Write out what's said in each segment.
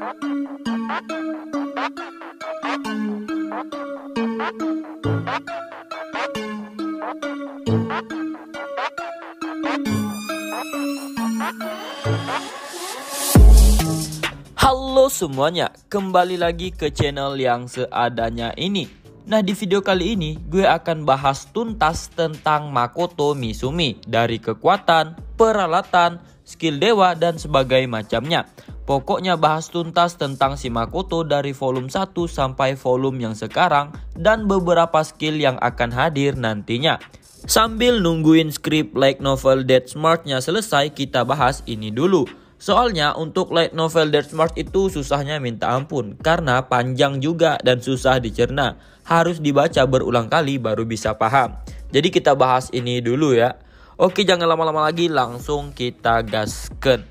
Halo semuanya, kembali lagi ke channel yang seadanya ini. Nah, di video kali ini gue akan bahas tuntas tentang Makoto Mizumi, dari kekuatan, peralatan, skill dewa, dan sebagainya macamnya. Pokoknya bahas tuntas tentang si Makoto dari volume 1 sampai volume yang sekarang, dan beberapa skill yang akan hadir nantinya. Sambil nungguin skrip light novel Death Smart-nya selesai, kita bahas ini dulu. Soalnya untuk light novel Death Smart itu susahnya minta ampun, karena panjang juga dan susah dicerna. Harus dibaca berulang kali baru bisa paham. Jadi kita bahas ini dulu ya. Oke, jangan lama-lama lagi, langsung kita gasken.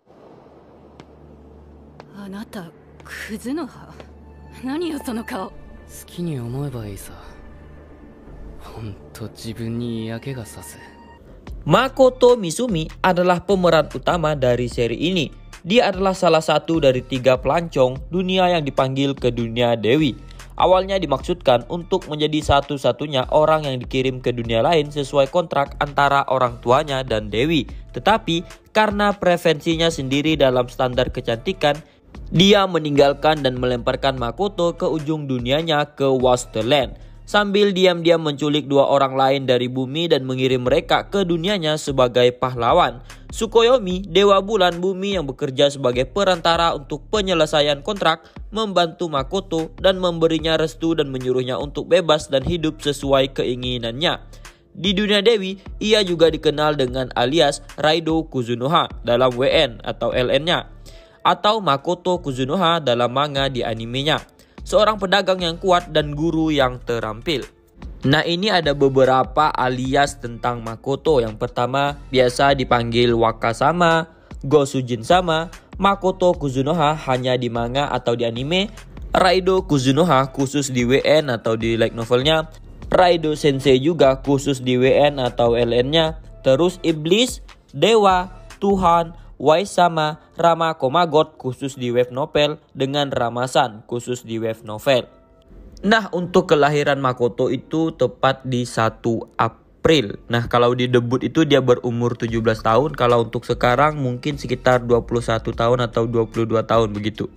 あなたクズの葉何よその顔。 好きに思えばいいさ。ほんと自分に嫌気がさす。 Makoto Mizumi adalah pemeran utama dari seri ini. Dia adalah salah satu dari 3 pelancong dunia yang dipanggil ke dunia Dewi. Awalnya dimaksudkan untuk menjadi satu-satunya orang yang dikirim ke dunia lain sesuai kontrak antara orang tuanya dan Dewi. Tetapi karena preferensinya sendiri dalam standar kecantikan, dia meninggalkan dan melemparkan Makoto ke ujung dunianya, ke Wasteland, sambil diam-diam menculik 2 orang lain dari bumi dan mengirim mereka ke dunianya sebagai pahlawan. Tsukuyomi, dewa bulan bumi yang bekerja sebagai perantara untuk penyelesaian kontrak, membantu Makoto dan memberinya restu dan menyuruhnya untuk bebas dan hidup sesuai keinginannya. Di dunia Dewi, ia juga dikenal dengan alias Raido Kuzunoha dalam WN atau LN-nya, atau Makoto Kuzunoha dalam manga di animenya. Seorang pedagang yang kuat dan guru yang terampil. Nah, ini ada beberapa alias tentang Makoto. Yang pertama, biasa dipanggil Wakasama, Gosujin-sama, Makoto Kuzunoha hanya di manga atau di anime, Raido Kuzunoha khusus di WN atau di light novelnya, Raido Sensei juga khusus di WN atau LN-nya, terus Iblis, Dewa, Tuhan, Wai-sama, Rama Komagot khusus di web novel, dengan Ramasan khusus di web novel. Nah, untuk kelahiran Makoto itu tepat di 1 April. Nah, kalau di debut itu dia berumur 17 tahun. Kalau untuk sekarang mungkin sekitar 21 tahun atau 22 tahun begitu.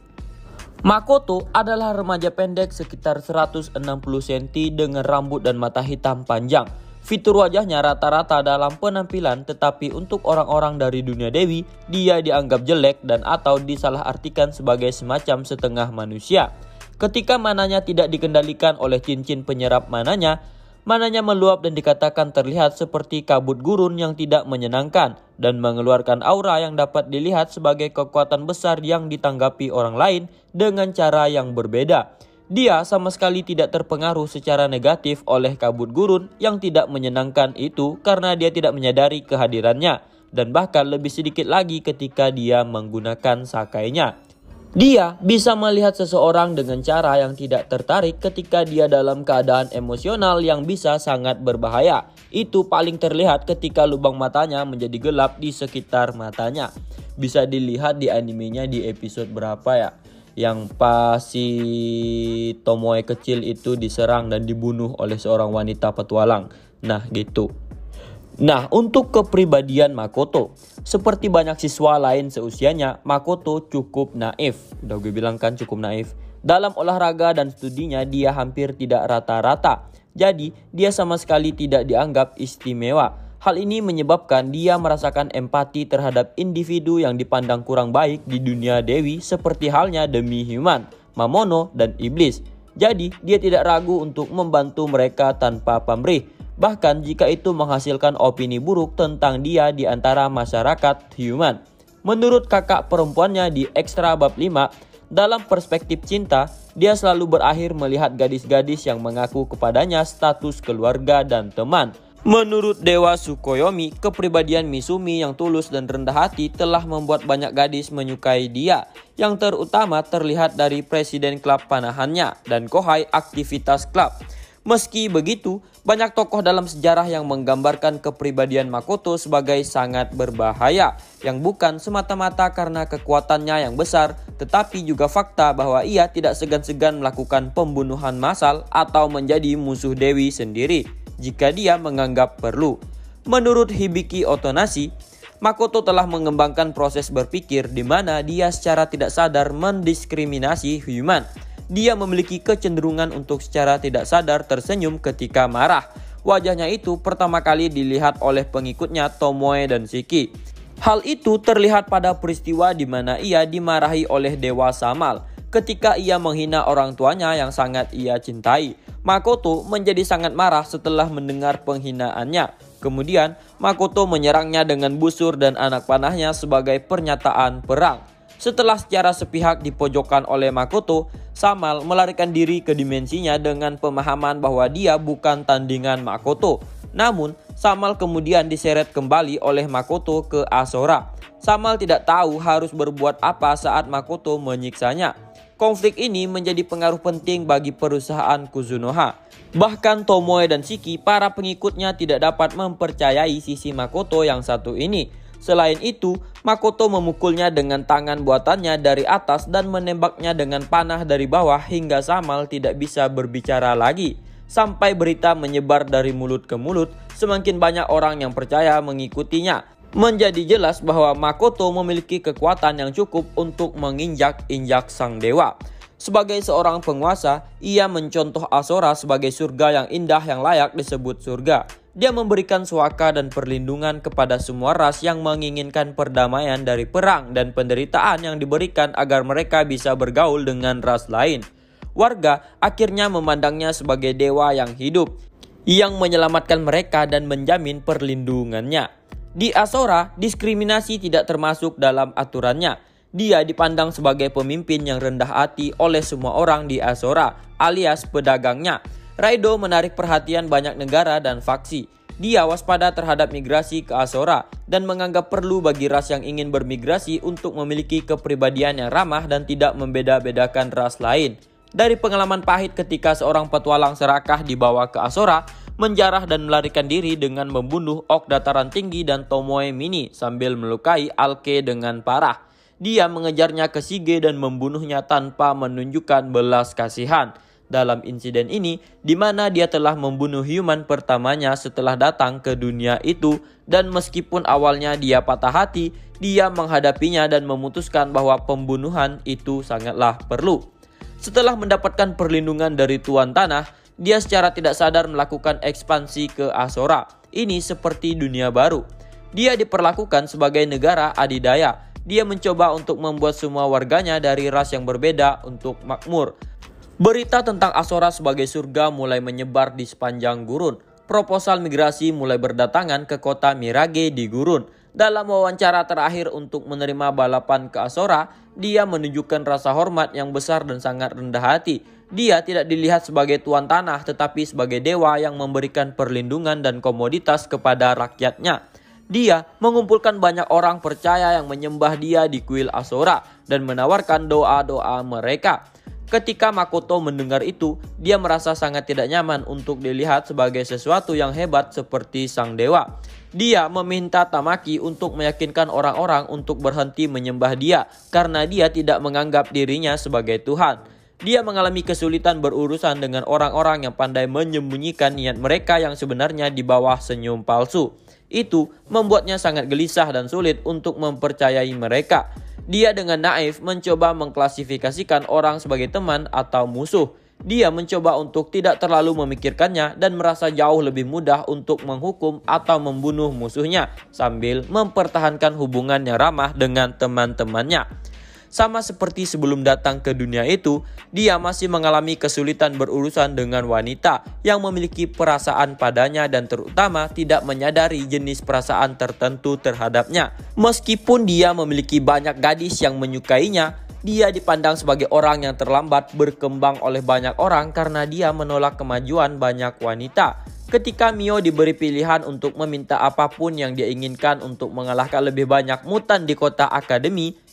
Makoto adalah remaja pendek sekitar 160 cm dengan rambut dan mata hitam panjang. Fitur wajahnya rata-rata dalam penampilan, tetapi untuk orang-orang dari dunia Dewi, dia dianggap jelek dan atau disalahartikan sebagai semacam setengah manusia. Ketika mananya tidak dikendalikan oleh cincin penyerap mananya meluap dan dikatakan terlihat seperti kabut gurun yang tidak menyenangkan dan mengeluarkan aura yang dapat dilihat sebagai kekuatan besar yang ditanggapi orang lain dengan cara yang berbeda. Dia sama sekali tidak terpengaruh secara negatif oleh kabut gurun yang tidak menyenangkan itu karena dia tidak menyadari kehadirannya, dan bahkan lebih sedikit lagi ketika dia menggunakan sakainya. Dia bisa melihat seseorang dengan cara yang tidak tertarik ketika dia dalam keadaan emosional yang bisa sangat berbahaya. Itu paling terlihat ketika lubang matanya menjadi gelap di sekitar matanya. Bisa dilihat di animenya di episode berapa ya? Yang pas si Tomoe kecil itu diserang dan dibunuh oleh seorang wanita petualang. Nah, gitu. Nah, untuk kepribadian Makoto, seperti banyak siswa lain seusianya, Makoto cukup naif. Udah gue bilang kan, cukup naif. Dalam olahraga dan studinya dia hampir tidak rata-rata. Jadi, dia sama sekali tidak dianggap istimewa. Hal ini menyebabkan dia merasakan empati terhadap individu yang dipandang kurang baik di dunia Dewi, seperti halnya demi-human, Mamono, dan Iblis. Jadi, dia tidak ragu untuk membantu mereka tanpa pamrih, bahkan jika itu menghasilkan opini buruk tentang dia di antara masyarakat human. Menurut kakak perempuannya di Extra Bab 5, dalam perspektif cinta, dia selalu berakhir melihat gadis-gadis yang mengaku kepadanya status keluarga dan teman. Menurut Dewa Tsukuyomi, kepribadian Mizumi yang tulus dan rendah hati telah membuat banyak gadis menyukai dia, yang terutama terlihat dari presiden klub panahannya dan kohai aktivitas klub. Meski begitu, banyak tokoh dalam sejarah yang menggambarkan kepribadian Makoto sebagai sangat berbahaya, yang bukan semata-mata karena kekuatannya yang besar, tetapi juga fakta bahwa ia tidak segan-segan melakukan pembunuhan massal atau menjadi musuh Dewi sendiri jika dia menganggap perlu. Menurut Hibiki Otonashi, Makoto telah mengembangkan proses berpikir di mana dia secara tidak sadar mendiskriminasi human. Dia memiliki kecenderungan untuk secara tidak sadar tersenyum ketika marah. Wajahnya itu pertama kali dilihat oleh pengikutnya Tomoe dan Shiki. Hal itu terlihat pada peristiwa di mana ia dimarahi oleh Dewa Samal ketika ia menghina orang tuanya yang sangat ia cintai. Makoto menjadi sangat marah setelah mendengar penghinaannya. Kemudian Makoto menyerangnya dengan busur dan anak panahnya sebagai pernyataan perang. Setelah secara sepihak dipojokkan oleh Makoto, Samal melarikan diri ke dimensinya dengan pemahaman bahwa dia bukan tandingan Makoto. Namun, Samal kemudian diseret kembali oleh Makoto ke Asora. Samal tidak tahu harus berbuat apa saat Makoto menyiksanya. Konflik ini menjadi pengaruh penting bagi perusahaan Kuzunoha. Bahkan Tomoe dan Shiki, para pengikutnya, tidak dapat mempercayai sisi Makoto yang satu ini. Selain itu, Makoto memukulnya dengan tangan buatannya dari atas dan menembaknya dengan panah dari bawah hingga Samal tidak bisa berbicara lagi. Sampai berita menyebar dari mulut ke mulut, semakin banyak orang yang percaya mengikutinya. Menjadi jelas bahwa Makoto memiliki kekuatan yang cukup untuk menginjak-injak sang dewa. Sebagai seorang penguasa, ia mencontoh Asora sebagai surga yang indah yang layak disebut surga. Dia memberikan suaka dan perlindungan kepada semua ras yang menginginkan perdamaian dari perang dan penderitaan yang diberikan agar mereka bisa bergaul dengan ras lain. Warga akhirnya memandangnya sebagai dewa yang hidup, yang menyelamatkan mereka dan menjamin perlindungannya. Di Asora, diskriminasi tidak termasuk dalam aturannya. Dia dipandang sebagai pemimpin yang rendah hati oleh semua orang di Asora, alias pedagangnya. Raido menarik perhatian banyak negara dan faksi. Dia waspada terhadap migrasi ke Asora dan menganggap perlu bagi ras yang ingin bermigrasi untuk memiliki kepribadian yang ramah dan tidak membeda-bedakan ras lain. Dari pengalaman pahit ketika seorang petualang serakah dibawa ke Asora, menjarah dan melarikan diri dengan membunuh Ok Dataran Tinggi dan Tomoe Mini sambil melukai Alke dengan parah. Dia mengejarnya ke Shige dan membunuhnya tanpa menunjukkan belas kasihan. Dalam insiden ini, di mana dia telah membunuh human pertamanya setelah datang ke dunia itu, dan meskipun awalnya dia patah hati, dia menghadapinya dan memutuskan bahwa pembunuhan itu sangatlah perlu. Setelah mendapatkan perlindungan dari Tuan Tanah, dia secara tidak sadar melakukan ekspansi ke Asora. Ini seperti dunia baru. Dia diperlakukan sebagai negara adidaya. Dia mencoba untuk membuat semua warganya dari ras yang berbeda untuk makmur. Berita tentang Asora sebagai surga mulai menyebar di sepanjang gurun. Proposal migrasi mulai berdatangan ke kota Mirage di gurun. Dalam wawancara terakhir untuk menerima balapan ke Asora, dia menunjukkan rasa hormat yang besar dan sangat rendah hati. Dia tidak dilihat sebagai tuan tanah tetapi sebagai dewa yang memberikan perlindungan dan komoditas kepada rakyatnya. Dia mengumpulkan banyak orang percaya yang menyembah dia di kuil Asora dan menawarkan doa-doa mereka. Ketika Makoto mendengar itu, dia merasa sangat tidak nyaman untuk dilihat sebagai sesuatu yang hebat seperti sang dewa. Dia meminta Tamaki untuk meyakinkan orang-orang untuk berhenti menyembah dia karena dia tidak menganggap dirinya sebagai Tuhan. Dia mengalami kesulitan berurusan dengan orang-orang yang pandai menyembunyikan niat mereka yang sebenarnya di bawah senyum palsu. Itu membuatnya sangat gelisah dan sulit untuk mempercayai mereka. Dia dengan naif mencoba mengklasifikasikan orang sebagai teman atau musuh. Dia mencoba untuk tidak terlalu memikirkannya dan merasa jauh lebih mudah untuk menghukum atau membunuh musuhnya sambil mempertahankan hubungan yang ramah dengan teman-temannya. Sama seperti sebelum datang ke dunia itu, dia masih mengalami kesulitan berurusan dengan wanita yang memiliki perasaan padanya dan terutama tidak menyadari jenis perasaan tertentu terhadapnya. Meskipun dia memiliki banyak gadis yang menyukainya, dia dipandang sebagai orang yang terlambat berkembang oleh banyak orang karena dia menolak kemajuan banyak wanita. Ketika Mio diberi pilihan untuk meminta apapun yang dia inginkan untuk mengalahkan lebih banyak mutan di kota akademi,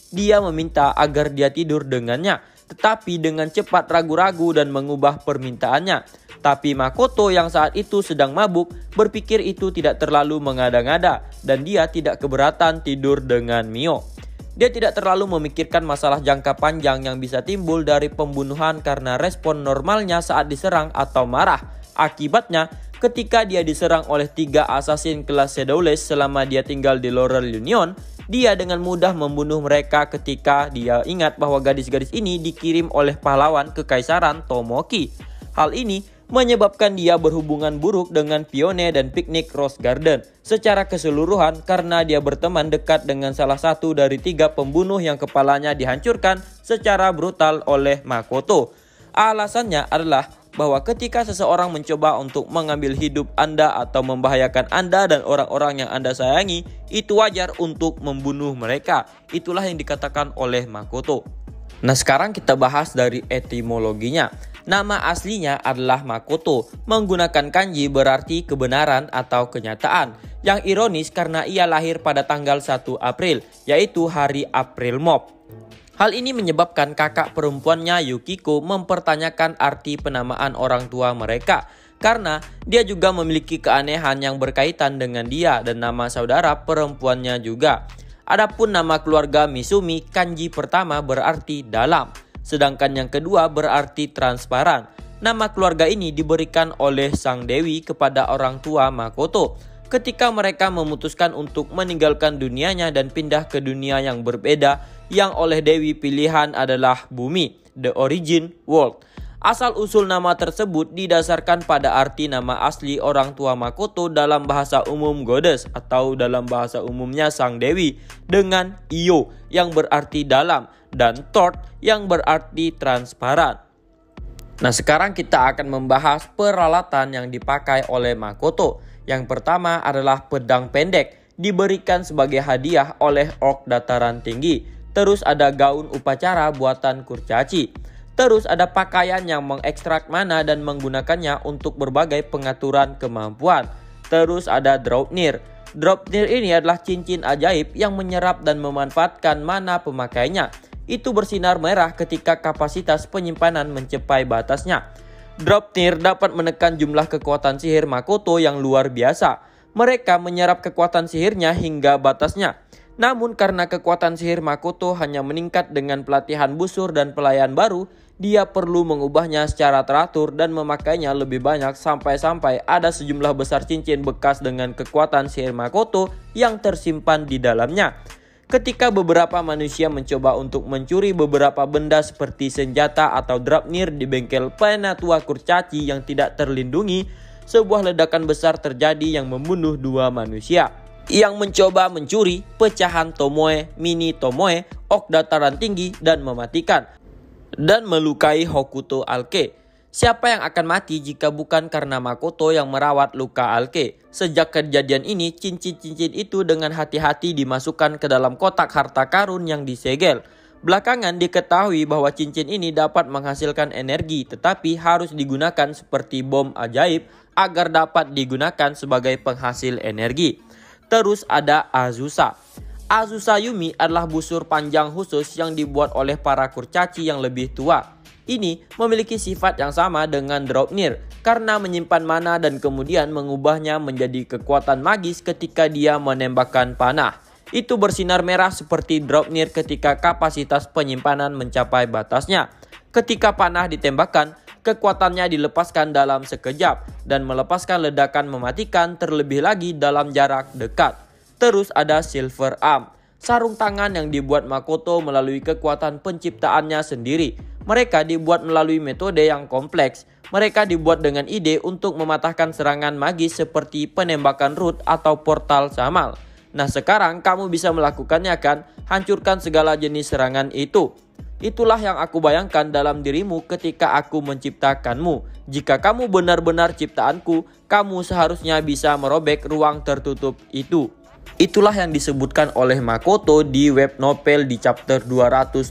dia meminta agar dia tidur dengannya, tetapi dengan cepat ragu-ragu dan mengubah permintaannya. Tapi Makoto yang saat itu sedang mabuk berpikir itu tidak terlalu mengada-ngada dan dia tidak keberatan tidur dengan Mio. Dia tidak terlalu memikirkan masalah jangka panjang yang bisa timbul dari pembunuhan karena respon normalnya saat diserang atau marah. Akibatnya, ketika dia diserang oleh 3 assassin kelas Shadowless selama dia tinggal di Laurel Union, dia dengan mudah membunuh mereka ketika dia ingat bahwa gadis-gadis ini dikirim oleh pahlawan kekaisaran Tomoki. Hal ini menyebabkan dia berhubungan buruk dengan Pione dan Picnic Rose Garden secara keseluruhan karena dia berteman dekat dengan salah satu dari 3 pembunuh yang kepalanya dihancurkan secara brutal oleh Makoto. Alasannya adalah bahwa ketika seseorang mencoba untuk mengambil hidup Anda atau membahayakan Anda dan orang-orang yang Anda sayangi, itu wajar untuk membunuh mereka. Itulah yang dikatakan oleh Makoto. Nah, sekarang kita bahas dari etimologinya. Nama aslinya adalah Makoto, menggunakan kanji berarti kebenaran atau kenyataan. Yang ironis karena ia lahir pada tanggal 1 April, yaitu hari April Mop. Hal ini menyebabkan kakak perempuannya Yukiko mempertanyakan arti penamaan orang tua mereka, karena dia juga memiliki keanehan yang berkaitan dengan dia dan nama saudara perempuannya juga. Adapun nama keluarga Misumi, kanji pertama berarti dalam, sedangkan yang kedua berarti transparan. Nama keluarga ini diberikan oleh sang dewi kepada orang tua Makoto ketika mereka memutuskan untuk meninggalkan dunianya dan pindah ke dunia yang berbeda yang oleh dewi pilihan adalah bumi, the origin world. Asal-usul nama tersebut didasarkan pada arti nama asli orang tua Makoto dalam bahasa umum goddess atau dalam bahasa umumnya sang dewi dengan iyo yang berarti dalam dan thought yang berarti transparan. Nah, sekarang kita akan membahas peralatan yang dipakai oleh Makoto. Yang pertama adalah pedang pendek, diberikan sebagai hadiah oleh orc dataran tinggi. Terus ada gaun upacara buatan kurcaci. Terus ada pakaian yang mengekstrak mana dan menggunakannya untuk berbagai pengaturan kemampuan. Terus ada Draupnir. Draupnir ini adalah cincin ajaib yang menyerap dan memanfaatkan mana pemakainya. Itu bersinar merah ketika kapasitas penyimpanan mencapai batasnya. Draupnir dapat menekan jumlah kekuatan sihir Makoto yang luar biasa. Mereka menyerap kekuatan sihirnya hingga batasnya. Namun karena kekuatan sihir Makoto hanya meningkat dengan pelatihan busur dan pelayan baru, dia perlu mengubahnya secara teratur dan memakainya lebih banyak sampai-sampai ada sejumlah besar cincin bekas dengan kekuatan sihir Makoto yang tersimpan di dalamnya. Ketika beberapa manusia mencoba untuk mencuri beberapa benda seperti senjata atau Draupnir di bengkel penatua kurcaci yang tidak terlindungi, sebuah ledakan besar terjadi yang membunuh 2 manusia yang mencoba mencuri pecahan Tomoe, mini Tomoe, orc dataran tinggi dan mematikan dan melukai Hokuto Alke. Siapa yang akan mati jika bukan karena Makoto yang merawat luka Alke? Sejak kejadian ini, cincin-cincin itu dengan hati-hati dimasukkan ke dalam kotak harta karun yang disegel. Belakangan diketahui bahwa cincin ini dapat menghasilkan energi, tetapi harus digunakan seperti bom ajaib agar dapat digunakan sebagai penghasil energi. Terus ada Azusa. Azusa Yumi adalah busur panjang khusus yang dibuat oleh para kurcaci yang lebih tua. Ini memiliki sifat yang sama dengan Draupnir karena menyimpan mana dan kemudian mengubahnya menjadi kekuatan magis ketika dia menembakkan panah. Itu bersinar merah seperti Draupnir ketika kapasitas penyimpanan mencapai batasnya. Ketika panah ditembakkan, kekuatannya dilepaskan dalam sekejap dan melepaskan ledakan mematikan terlebih lagi dalam jarak dekat. Terus ada Silver Arm, sarung tangan yang dibuat Makoto melalui kekuatan penciptaannya sendiri. Mereka dibuat melalui metode yang kompleks. Mereka dibuat dengan ide untuk mematahkan serangan magis seperti penembakan root atau portal Samal. Nah, sekarang kamu bisa melakukannya kan? Hancurkan segala jenis serangan itu. Itulah yang aku bayangkan dalam dirimu ketika aku menciptakanmu. Jika kamu benar-benar ciptaanku, kamu seharusnya bisa merobek ruang tertutup itu. Itulah yang disebutkan oleh Makoto di web novel di chapter 221.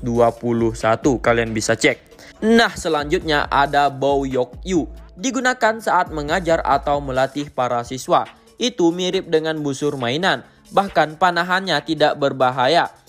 Kalian bisa cek. Nah, selanjutnya ada Bouyokyu. Digunakan saat mengajar atau melatih para siswa. Itu mirip dengan busur mainan. Bahkan panahannya tidak berbahaya.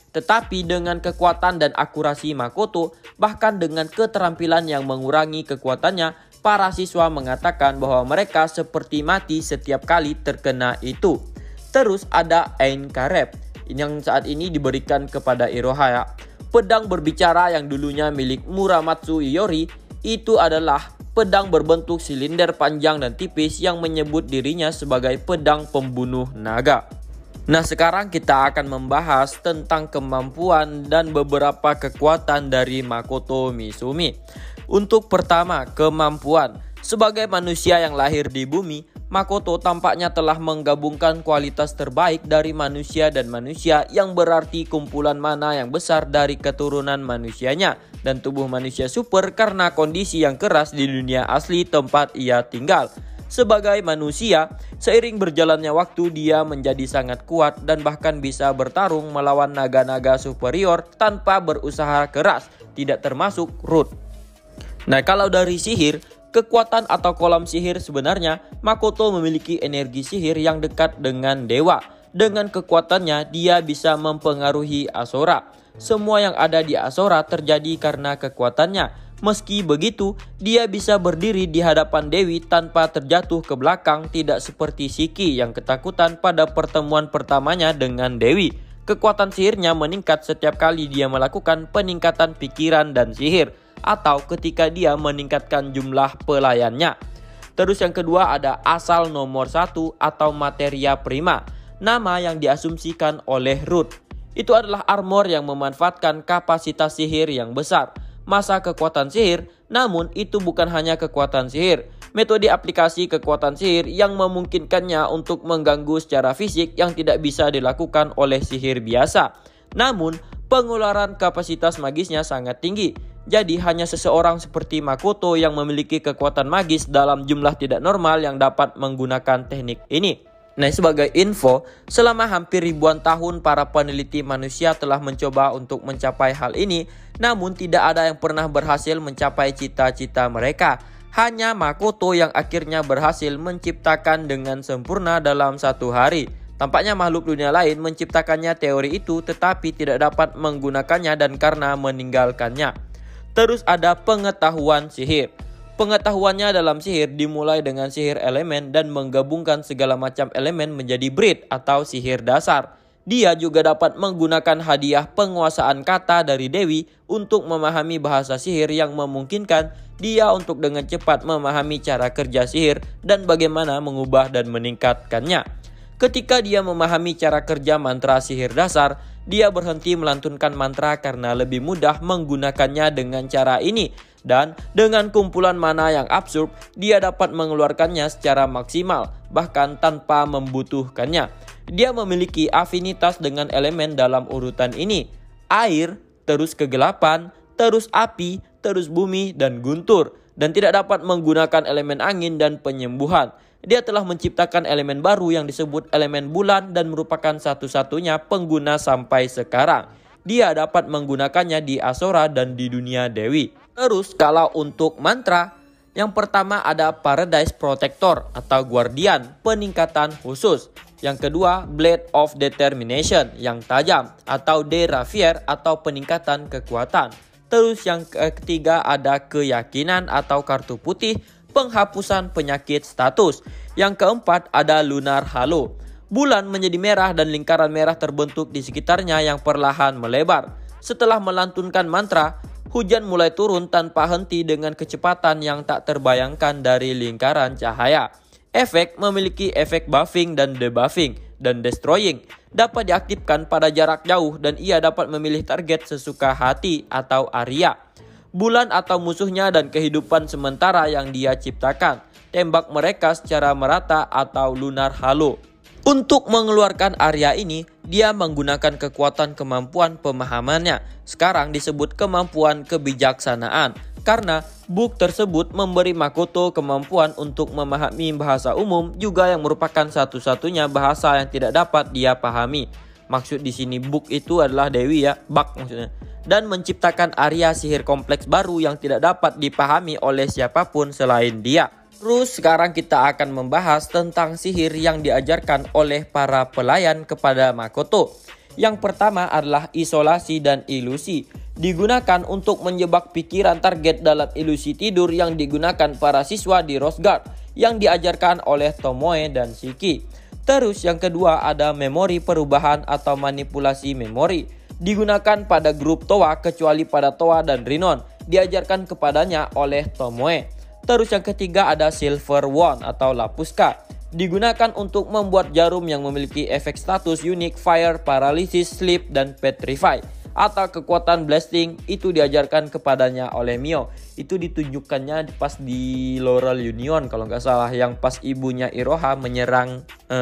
Tetapi dengan kekuatan dan akurasi Makoto, bahkan dengan keterampilan yang mengurangi kekuatannya, para siswa mengatakan bahwa mereka seperti mati setiap kali terkena itu. Terus ada Ain Karep yang saat ini diberikan kepada Iroha. Pedang berbicara yang dulunya milik Muramatsu Iori itu adalah pedang berbentuk silinder panjang dan tipis yang menyebut dirinya sebagai pedang pembunuh naga. Nah, sekarang kita akan membahas tentang kemampuan dan beberapa kekuatan dari Makoto Mizumi. Untuk pertama, kemampuan. Sebagai manusia yang lahir di bumi, Makoto tampaknya telah menggabungkan kualitas terbaik dari manusia dan manusia, yang berarti kumpulan mana yang besar dari keturunan manusianya dan tubuh manusia super karena kondisi yang keras di dunia asli tempat ia tinggal. Sebagai manusia, seiring berjalannya waktu dia menjadi sangat kuat dan bahkan bisa bertarung melawan naga-naga superior tanpa berusaha keras, tidak termasuk Root. Nah, kalau dari sihir, kekuatan atau kolam sihir, sebenarnya Makoto memiliki energi sihir yang dekat dengan dewa. Dengan kekuatannya, dia bisa mempengaruhi Asura. Semua yang ada di Asura terjadi karena kekuatannya. Meski begitu, dia bisa berdiri di hadapan Dewi tanpa terjatuh ke belakang, tidak seperti Shiki yang ketakutan pada pertemuan pertamanya dengan Dewi. Kekuatan sihirnya meningkat setiap kali dia melakukan peningkatan pikiran dan sihir, atau ketika dia meningkatkan jumlah pelayannya. Terus yang kedua ada asal nomor 1 atau materia prima, nama yang diasumsikan oleh Root. Itu adalah armor yang memanfaatkan kapasitas sihir yang besar. Masa kekuatan sihir, namun itu bukan hanya kekuatan sihir. Metode aplikasi kekuatan sihir yang memungkinkannya untuk mengganggu secara fisik yang tidak bisa dilakukan oleh sihir biasa. Namun, pengeluaran kapasitas magisnya sangat tinggi. Jadi hanya seseorang seperti Makoto yang memiliki kekuatan magis dalam jumlah tidak normal yang dapat menggunakan teknik ini. Nah, sebagai info, selama hampir ribuan tahun para peneliti manusia telah mencoba untuk mencapai hal ini, namun tidak ada yang pernah berhasil mencapai cita-cita mereka. Hanya Makoto yang akhirnya berhasil menciptakan dengan sempurna dalam satu hari. Tampaknya makhluk dunia lain menciptakannya teori itu tetapi tidak dapat menggunakannya dan karena meninggalkannya. Terus ada pengetahuan sihir. Pengetahuannya dalam sihir dimulai dengan sihir elemen dan menggabungkan segala macam elemen menjadi Brit atau sihir dasar. Dia juga dapat menggunakan hadiah penguasaan kata dari Dewi untuk memahami bahasa sihir yang memungkinkan dia untuk dengan cepat memahami cara kerja sihir dan bagaimana mengubah dan meningkatkannya. Ketika dia memahami cara kerja mantra sihir dasar, dia berhenti melantunkan mantra karena lebih mudah menggunakannya dengan cara ini. Dan dengan kumpulan mana yang absurd, dia dapat mengeluarkannya secara maksimal, bahkan tanpa membutuhkannya. Dia memiliki afinitas dengan elemen dalam urutan ini. Air, terus kegelapan, terus api, terus bumi, dan guntur. Dan tidak dapat menggunakan elemen angin dan penyembuhan. Dia telah menciptakan elemen baru yang disebut elemen bulan dan merupakan satu-satunya pengguna sampai sekarang. Dia dapat menggunakannya di Asura dan di dunia Dewi. Terus kalau untuk mantra, yang pertama ada Paradise Protector atau Guardian, peningkatan khusus. Yang kedua, Blade of Determination yang tajam atau De Ravier atau peningkatan kekuatan. Terus yang ketiga ada keyakinan atau kartu putih, penghapusan penyakit status. Yang keempat ada Lunar Halo. Bulan menjadi merah dan lingkaran merah terbentuk di sekitarnya yang perlahan melebar. Setelah melantunkan mantra, hujan mulai turun tanpa henti dengan kecepatan yang tak terbayangkan dari lingkaran cahaya. Efek memiliki efek buffing dan debuffing dan destroying. Dapat diaktifkan pada jarak jauh dan ia dapat memilih target sesuka hati atau area. Bulan atau musuhnya dan kehidupan sementara yang dia ciptakan. Tembak mereka secara merata atau Lunar Halo. Untuk mengeluarkan area ini, dia menggunakan kekuatan kemampuan pemahamannya. Sekarang disebut kemampuan kebijaksanaan. Karena book tersebut memberi Makoto kemampuan untuk memahami bahasa umum juga yang merupakan satu-satunya bahasa yang tidak dapat dia pahami. Maksud di sini book itu adalah Dewi ya, bak maksudnya. Dan menciptakan area sihir kompleks baru yang tidak dapat dipahami oleh siapapun selain dia. Terus sekarang kita akan membahas tentang sihir yang diajarkan oleh para pelayan kepada Makoto. Yang pertama adalah isolasi dan ilusi. Digunakan untuk menjebak pikiran target dalam ilusi tidur yang digunakan para siswa di Rose Guard yang diajarkan oleh Tomoe dan Shiki. Terus yang kedua ada memori perubahan atau manipulasi memori. Digunakan pada grup Towa kecuali pada Towa dan Rinon. Diajarkan kepadanya oleh Tomoe. Terus yang ketiga ada Silver Wand atau Lapuska. Digunakan untuk membuat jarum yang memiliki efek status unik Fire, Paralysis, Sleep, dan Petrify. Atau kekuatan Blasting itu diajarkan kepadanya oleh Mio. Itu ditunjukkannya pas di Laurel Union kalau nggak salah. Yang pas ibunya Iroha menyerang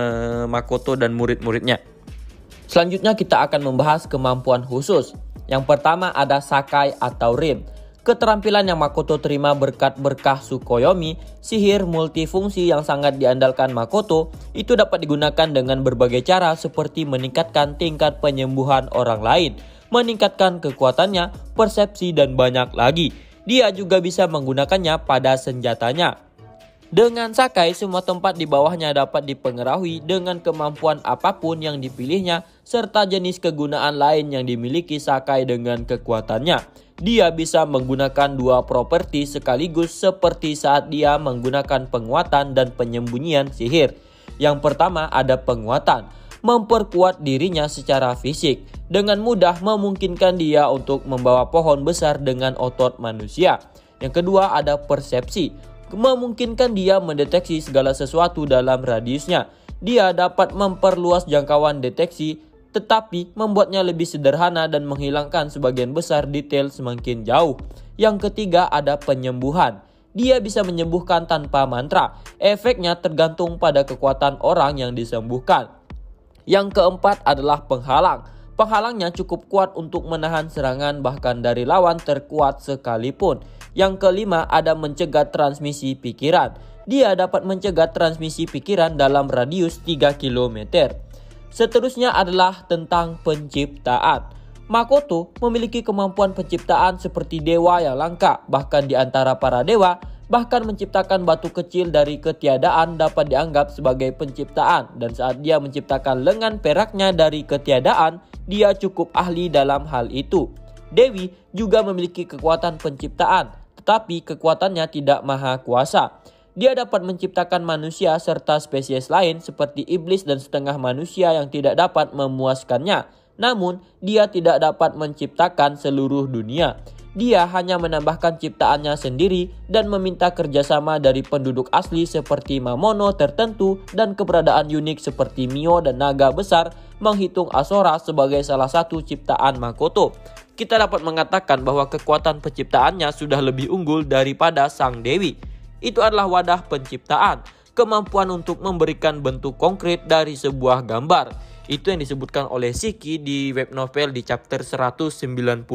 Makoto dan murid-muridnya. Selanjutnya kita akan membahas kemampuan khusus. Yang pertama ada Sakai atau Rin. Keterampilan yang Makoto terima berkat berkah Tsukuyomi, sihir multifungsi yang sangat diandalkan Makoto, itu dapat digunakan dengan berbagai cara seperti meningkatkan tingkat penyembuhan orang lain, meningkatkan kekuatannya, persepsi, dan banyak lagi. Dia juga bisa menggunakannya pada senjatanya. Dengan Sakai, semua tempat di bawahnya dapat dipengaruhi dengan kemampuan apapun yang dipilihnya, serta jenis kegunaan lain yang dimiliki Sakai dengan kekuatannya. Dia bisa menggunakan dua properti sekaligus seperti saat dia menggunakan penguatan dan penyembunyian sihir. Yang pertama ada penguatan, memperkuat dirinya secara fisik. Dengan mudah memungkinkan dia untuk membawa pohon besar dengan otot manusia. Yang kedua ada persepsi, memungkinkan dia mendeteksi segala sesuatu dalam radiusnya. Dia dapat memperluas jangkauan deteksi, tetapi membuatnya lebih sederhana dan menghilangkan sebagian besar detail semakin jauh. Yang ketiga ada penyembuhan. Dia bisa menyembuhkan tanpa mantra. Efeknya tergantung pada kekuatan orang yang disembuhkan. Yang keempat adalah penghalang. Penghalangnya cukup kuat untuk menahan serangan bahkan dari lawan terkuat sekalipun. Yang kelima ada mencegah transmisi pikiran. Dia dapat mencegah transmisi pikiran dalam radius 3 km. Seterusnya adalah tentang penciptaan. Makoto memiliki kemampuan penciptaan seperti dewa yang langka. Bahkan di antara para dewa, bahkan menciptakan batu kecil dari ketiadaan dapat dianggap sebagai penciptaan. Dan saat dia menciptakan lengan peraknya dari ketiadaan, dia cukup ahli dalam hal itu. Dewi juga memiliki kekuatan penciptaan, tetapi kekuatannya tidak maha kuasa. Dia dapat menciptakan manusia serta spesies lain seperti iblis dan setengah manusia yang tidak dapat memuaskannya. Namun, dia tidak dapat menciptakan seluruh dunia. Dia hanya menambahkan ciptaannya sendiri dan meminta kerjasama dari penduduk asli seperti Mamono tertentu dan keberadaan unik seperti Mio dan naga besar menghitung Asora sebagai salah satu ciptaan Makoto. Kita dapat mengatakan bahwa kekuatan penciptaannya sudah lebih unggul daripada sang dewi. Itu adalah wadah penciptaan, kemampuan untuk memberikan bentuk konkret dari sebuah gambar. Itu yang disebutkan oleh Shiki di web novel di chapter 192.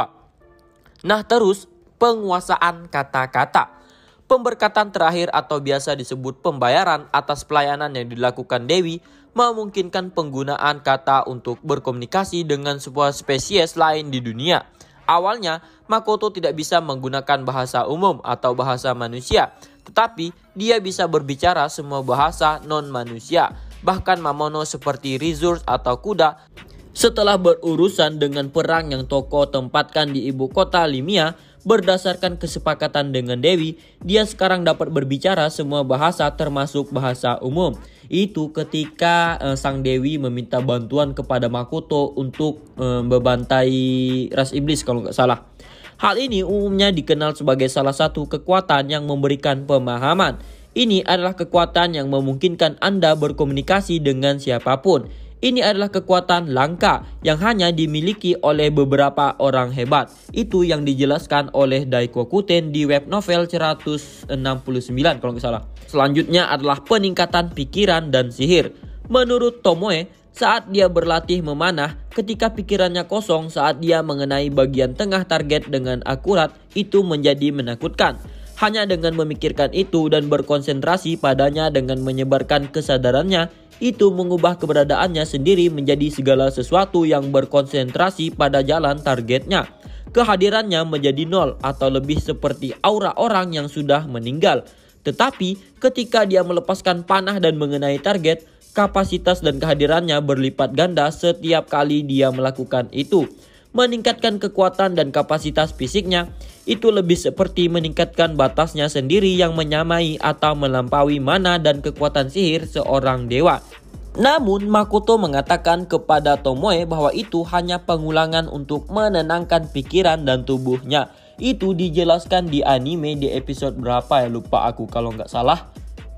Nah terus, penguasaan kata-kata. Pemberkatan terakhir atau biasa disebut pembayaran atas pelayanan yang dilakukan Dewi memungkinkan penggunaan kata untuk berkomunikasi dengan sebuah spesies lain di dunia. Awalnya, Makoto tidak bisa menggunakan bahasa umum atau bahasa manusia, tetapi dia bisa berbicara semua bahasa non-manusia, bahkan Mamono seperti Resource atau kuda. Setelah berurusan dengan perang yang Toko tempatkan di ibu kota Limia, berdasarkan kesepakatan dengan Dewi, dia sekarang dapat berbicara semua bahasa termasuk bahasa umum. Itu ketika sang Dewi meminta bantuan kepada Makoto untuk membantai ras iblis kalau nggak salah. Hal ini umumnya dikenal sebagai salah satu kekuatan yang memberikan pemahaman. Ini adalah kekuatan yang memungkinkan Anda berkomunikasi dengan siapapun. Ini adalah kekuatan langka yang hanya dimiliki oleh beberapa orang hebat. Itu yang dijelaskan oleh Daikokuten di web novel 169 kalau nggak salah. Selanjutnya adalah peningkatan pikiran dan sihir. Menurut Tomoe, saat dia berlatih memanah, ketika pikirannya kosong saat dia mengenai bagian tengah target dengan akurat, itu menjadi menakutkan. Hanya dengan memikirkan itu dan berkonsentrasi padanya dengan menyebarkan kesadarannya, itu mengubah keberadaannya sendiri menjadi segala sesuatu yang berkonsentrasi pada jalan targetnya. Kehadirannya menjadi nol atau lebih seperti aura orang yang sudah meninggal. Tetapi ketika dia melepaskan panah dan mengenai target, kapasitas dan kehadirannya berlipat ganda setiap kali dia melakukan itu. Meningkatkan kekuatan dan kapasitas fisiknya, itu lebih seperti meningkatkan batasnya sendiri yang menyamai atau melampaui mana dan kekuatan sihir seorang dewa. Namun Makoto mengatakan kepada Tomoe bahwa itu hanya pengulangan untuk menenangkan pikiran dan tubuhnya. Itu dijelaskan di anime di episode berapa ya, lupa aku, kalau nggak salah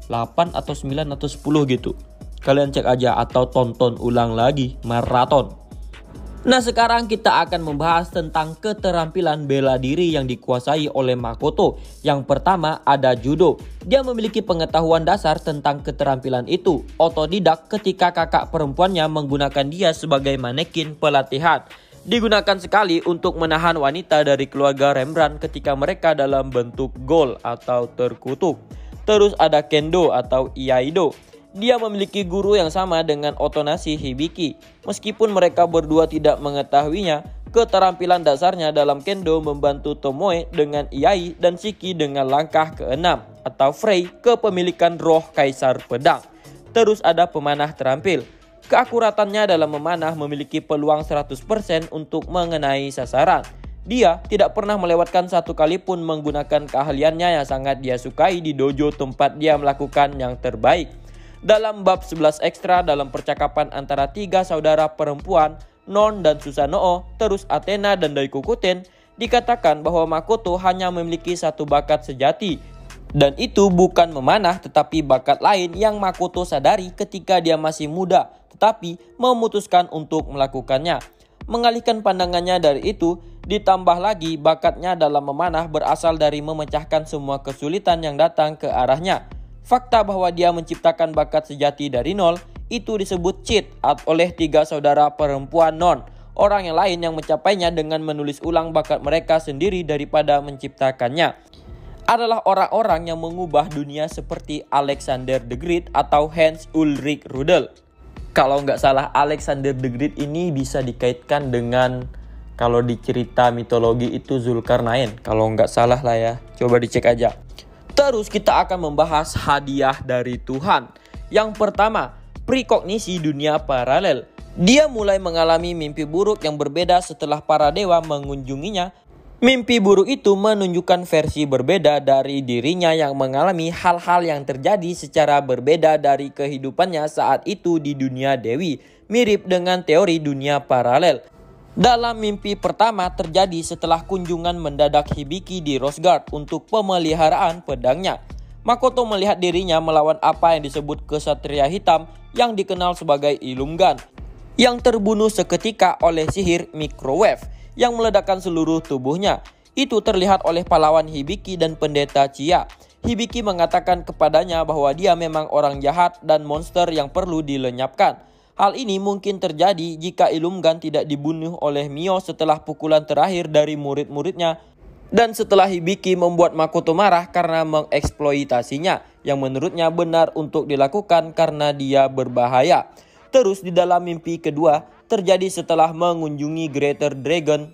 8 atau 9 atau 10 gitu. Kalian cek aja atau tonton ulang lagi, maraton. Nah, sekarang kita akan membahas tentang keterampilan bela diri yang dikuasai oleh Makoto. Yang pertama ada judo. Dia memiliki pengetahuan dasar tentang keterampilan itu. Otodidak ketika kakak perempuannya menggunakan dia sebagai manekin pelatihan. Digunakan sekali untuk menahan wanita dari keluarga Rembrandt ketika mereka dalam bentuk gol atau terkutuk. Terus ada kendo atau iaido. Dia memiliki guru yang sama dengan Otonashi Hibiki. Meskipun mereka berdua tidak mengetahuinya, keterampilan dasarnya dalam kendo membantu Tomoe dengan iai dan Shiki dengan langkah ke-6 atau Frei, kepemilikan roh kaisar pedang. Terus ada pemanah terampil. Keakuratannya dalam memanah memiliki peluang 100% untuk mengenai sasaran. Dia tidak pernah melewatkan satu kali pun menggunakan keahliannya yang sangat dia sukai di dojo tempat dia melakukan yang terbaik. Dalam bab 11 ekstra dalam percakapan antara 3 saudara perempuan, Non dan Susanoo, terus Athena dan Daikokuten, dikatakan bahwa Makoto hanya memiliki satu bakat sejati. Dan itu bukan memanah tetapi bakat lain yang Makoto sadari ketika dia masih muda, tetapi memutuskan untuk melakukannya. Mengalihkan pandangannya dari itu, ditambah lagi bakatnya dalam memanah berasal dari memecahkan semua kesulitan yang datang ke arahnya. Fakta bahwa dia menciptakan bakat sejati dari nol itu disebut cheat oleh 3 saudara perempuan Non. Orang yang lain yang mencapainya dengan menulis ulang bakat mereka sendiri daripada menciptakannya adalah orang-orang yang mengubah dunia seperti Alexander the Great atau Hans Ulrich Rudel. Kalau nggak salah Alexander the Great ini bisa dikaitkan dengan, kalau di cerita mitologi itu Zulkarnain. Kalau nggak salah lah ya, coba dicek aja. Terus kita akan membahas hadiah dari Tuhan. Yang pertama, prekognisi dunia paralel. Dia mulai mengalami mimpi buruk yang berbeda setelah para dewa mengunjunginya. Mimpi buruk itu menunjukkan versi berbeda dari dirinya yang mengalami hal-hal yang terjadi secara berbeda dari kehidupannya saat itu di dunia dewi. Mirip dengan teori dunia paralel. Dalam mimpi pertama terjadi setelah kunjungan mendadak Hibiki di Rosegard untuk pemeliharaan pedangnya. Makoto melihat dirinya melawan apa yang disebut kesatria hitam yang dikenal sebagai Illumingan, yang terbunuh seketika oleh sihir microwave yang meledakkan seluruh tubuhnya. Itu terlihat oleh pahlawan Hibiki dan pendeta Chia. Hibiki mengatakan kepadanya bahwa dia memang orang jahat dan monster yang perlu dilenyapkan. Hal ini mungkin terjadi jika Illumingan tidak dibunuh oleh Mio setelah pukulan terakhir dari murid-muridnya dan setelah Hibiki membuat Makoto marah karena mengeksploitasinya, yang menurutnya benar untuk dilakukan karena dia berbahaya. Terus di dalam mimpi kedua terjadi setelah mengunjungi Greater Dragon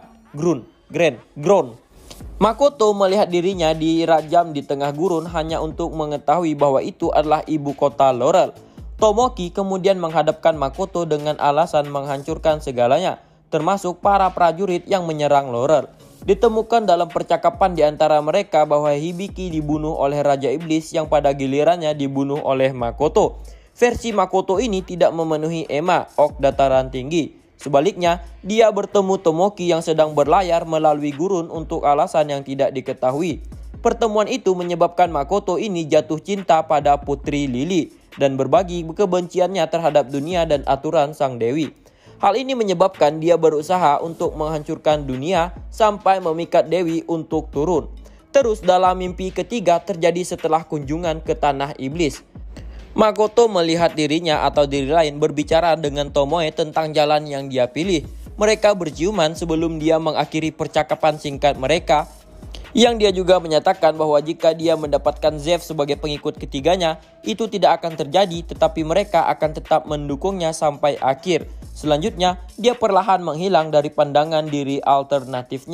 Ground. Makoto melihat dirinya dirajam di tengah gurun hanya untuk mengetahui bahwa itu adalah ibu kota Laurel. Tomoki kemudian menghadapkan Makoto dengan alasan menghancurkan segalanya, termasuk para prajurit yang menyerang Laurel. Ditemukan dalam percakapan di antara mereka bahwa Hibiki dibunuh oleh Raja Iblis yang pada gilirannya dibunuh oleh Makoto. Versi Makoto ini tidak memenuhi Ema, Ok dataran tinggi. Sebaliknya, dia bertemu Tomoki yang sedang berlayar melalui gurun untuk alasan yang tidak diketahui. Pertemuan itu menyebabkan Makoto ini jatuh cinta pada Putri Lily dan berbagi kebenciannya terhadap dunia dan aturan sang dewi. Hal ini menyebabkan dia berusaha untuk menghancurkan dunia sampai memikat dewi untuk turun. Terus dalam mimpi ketiga terjadi setelah kunjungan ke tanah iblis. Makoto melihat dirinya atau diri lain berbicara dengan Tomoe tentang jalan yang dia pilih. Mereka berciuman sebelum dia mengakhiri percakapan singkat mereka, yang dia juga menyatakan bahwa jika dia mendapatkan Zeff sebagai pengikut ketiganya, itu tidak akan terjadi, tetapi mereka akan tetap mendukungnya sampai akhir. Selanjutnya, dia perlahan menghilang dari pandangan diri alternatifnya.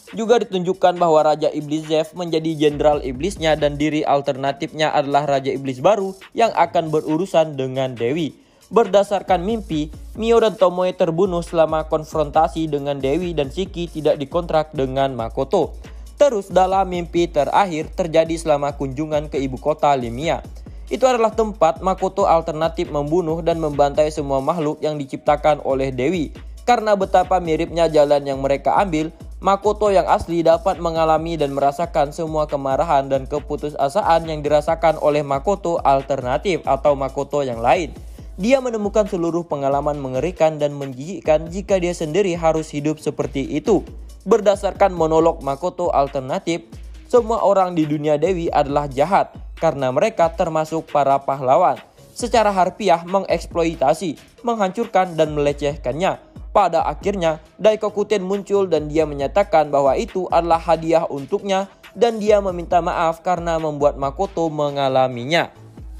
Juga ditunjukkan bahwa Raja Iblis Zeff menjadi jenderal iblisnya dan diri alternatifnya adalah Raja Iblis baru yang akan berurusan dengan Dewi. Berdasarkan mimpi, Mio dan Tomoe terbunuh selama konfrontasi dengan Dewi dan Shiki tidak dikontrak dengan Makoto. Terus dalam mimpi terakhir terjadi selama kunjungan ke ibu kota Limia. Itu adalah tempat Makoto alternatif membunuh dan membantai semua makhluk yang diciptakan oleh Dewi. Karena betapa miripnya jalan yang mereka ambil, Makoto yang asli dapat mengalami dan merasakan semua kemarahan dan keputusasaan yang dirasakan oleh Makoto alternatif atau Makoto yang lain. Dia menemukan seluruh pengalaman mengerikan dan menjijikkan jika dia sendiri harus hidup seperti itu. Berdasarkan monolog Makoto alternatif, semua orang di dunia Dewi adalah jahat karena mereka termasuk para pahlawan. Secara harfiah mengeksploitasi, menghancurkan dan melecehkannya. Pada akhirnya, Daikokuten muncul dan dia menyatakan bahwa itu adalah hadiah untuknya dan dia meminta maaf karena membuat Makoto mengalaminya.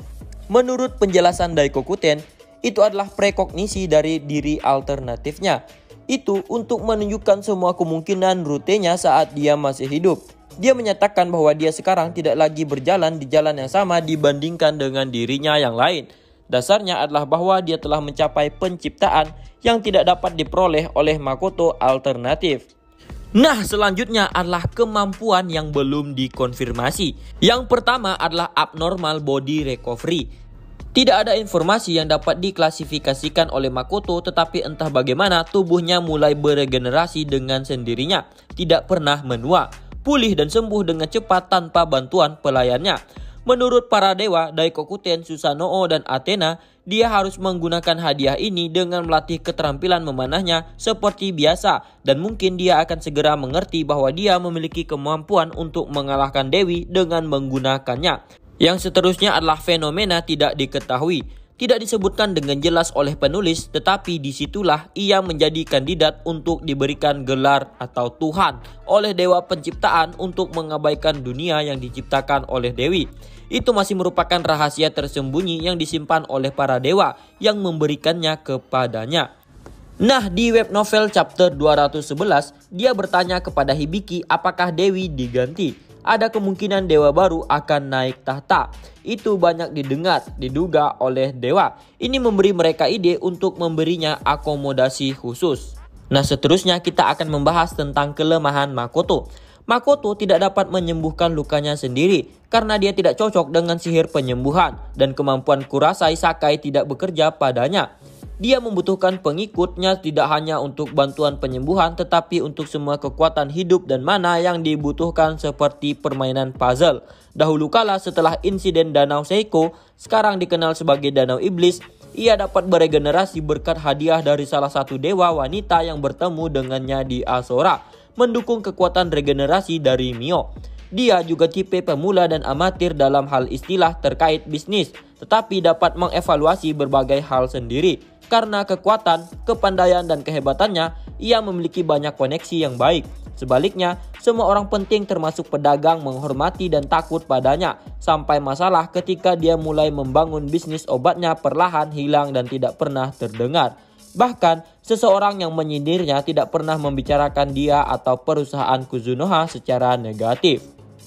Menurut penjelasan Daikokuten, itu adalah prekognisi dari diri alternatifnya. Itu untuk menunjukkan semua kemungkinan rutenya saat dia masih hidup. Dia menyatakan bahwa dia sekarang tidak lagi berjalan di jalan yang sama dibandingkan dengan dirinya yang lain. Dasarnya adalah bahwa dia telah mencapai penciptaan yang tidak dapat diperoleh oleh Makoto alternatif. Nah, selanjutnya adalah kemampuan yang belum dikonfirmasi. Yang pertama adalah abnormal body recovery. Tidak ada informasi yang dapat diklasifikasikan oleh Makoto, tetapi entah bagaimana tubuhnya mulai beregenerasi dengan sendirinya, tidak pernah menua, pulih dan sembuh dengan cepat tanpa bantuan pelayannya. Menurut para dewa, Daikokuten, Susanoo, dan Athena, dia harus menggunakan hadiah ini dengan melatih keterampilan memanahnya seperti biasa, dan mungkin dia akan segera mengerti bahwa dia memiliki kemampuan untuk mengalahkan Dewi dengan menggunakannya. Yang seterusnya adalah fenomena tidak diketahui. Tidak disebutkan dengan jelas oleh penulis, tetapi disitulah ia menjadi kandidat untuk diberikan gelar atau Tuhan oleh Dewa Penciptaan untuk mengabaikan dunia yang diciptakan oleh Dewi. Itu masih merupakan rahasia tersembunyi yang disimpan oleh para dewa yang memberikannya kepadanya. Nah, di web novel chapter 211, dia bertanya kepada Hibiki apakah Dewi diganti. Ada kemungkinan dewa baru akan naik tahta. Itu banyak diduga oleh dewa. Ini memberi mereka ide untuk memberinya akomodasi khusus. Nah, seterusnya kita akan membahas tentang kelemahan Makoto. Makoto tidak dapat menyembuhkan lukanya sendiri karena dia tidak cocok dengan sihir penyembuhan dan kemampuan Kurasai Sakai tidak bekerja padanya. Dia membutuhkan pengikutnya tidak hanya untuk bantuan penyembuhan tetapi untuk semua kekuatan hidup dan mana yang dibutuhkan seperti permainan puzzle. Dahulu kala setelah insiden Danau Seiko, sekarang dikenal sebagai Danau Iblis, ia dapat beregenerasi berkat hadiah dari salah satu dewa wanita yang bertemu dengannya di Asora, mendukung kekuatan regenerasi dari Mio. Dia juga tipe pemula dan amatir dalam hal istilah terkait bisnis, tetapi dapat mengevaluasi berbagai hal sendiri. Karena kekuatan, kepandaian, dan kehebatannya, ia memiliki banyak koneksi yang baik. Sebaliknya, semua orang penting termasuk pedagang menghormati dan takut padanya. Sampai masalah ketika dia mulai membangun bisnis obatnya perlahan hilang dan tidak pernah terdengar. Bahkan, seseorang yang menyindirnya tidak pernah membicarakan dia atau perusahaan Kuzunoha secara negatif.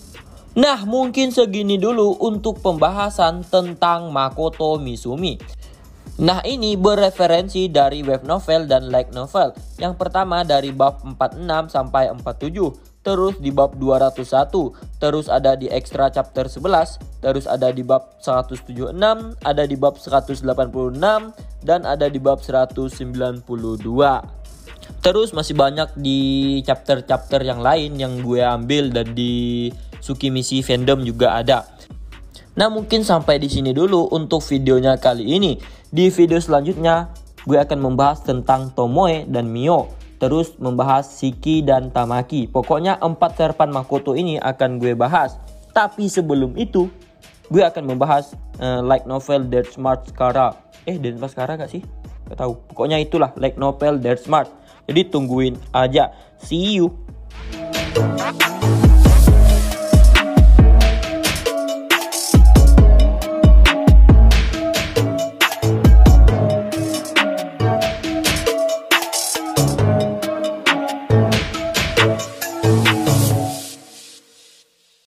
Nah, mungkin segini dulu untuk pembahasan tentang Makoto Mizumi. Nah, ini bereferensi dari web novel dan light novel. Yang pertama dari bab 46 sampai 47, terus di bab 201, terus ada di extra chapter 11, terus ada di bab 176, ada di bab 186, dan ada di bab 192. Terus masih banyak di chapter-chapter yang lain yang gue ambil dan di Tsukimichi Fandom juga ada. Nah, mungkin sampai di sini dulu untuk videonya kali ini. Di video selanjutnya gue akan membahas tentang Tomoe dan Mio, terus membahas Shiki dan Tamaki. Pokoknya 4 serpan Makoto ini akan gue bahas. Tapi sebelum itu gue akan membahas light novel Dead Smart Skara. Dead Smart Skara gak sih? Gak tahu. Pokoknya itulah light novel Dead Smart. Jadi tungguin aja. See you.